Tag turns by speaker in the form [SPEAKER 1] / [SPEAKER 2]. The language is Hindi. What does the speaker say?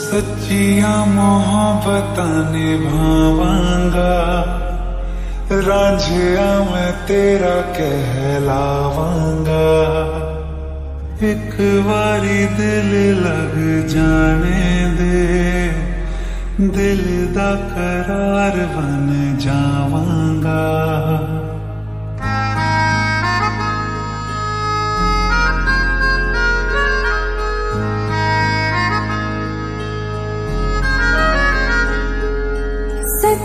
[SPEAKER 1] सच्चिया मोहब्बत निभावांगा, रांझिया मैं तेरा कहलावांगा। एक बारी दिल लग जाने दे, दिल दा करार बन जावांगा।